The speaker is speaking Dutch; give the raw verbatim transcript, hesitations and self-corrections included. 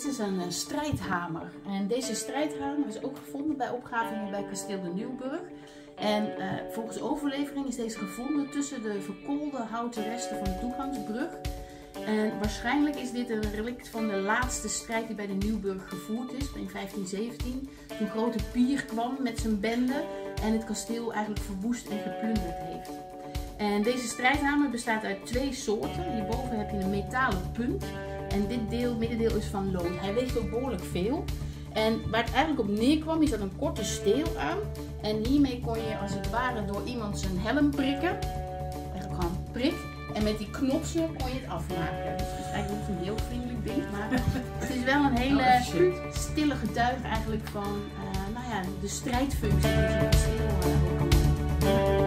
Dit is een, een strijdhamer. En deze strijdhamer is ook gevonden bij opgravingen bij kasteel de Nieuwburg. En uh, volgens overlevering is deze gevonden tussen de verkoolde houten resten van de toegangsbrug. En waarschijnlijk is dit een relict van de laatste strijd die bij de Nieuwburg gevoerd is in vijftien zeventien. Toen Grote Pier kwam met zijn bende en het kasteel eigenlijk verwoest en geplunderd heeft. En deze strijdhamer bestaat uit twee soorten. Hierboven heb je een metalen punt. En dit deel, middendeel is van lood. Hij weegt ook behoorlijk veel. En waar het eigenlijk op neerkwam, is dat een korte steel aan. En hiermee kon je als het ware door iemand zijn helm prikken. Eigenlijk gewoon prik. En met die knopsen kon je het afmaken. Dus het is eigenlijk niet een heel vriendelijk ding. Maar het is wel een hele stille getuige eigenlijk van uh, nou ja, de strijdfunctie die zo'n kasteel uh,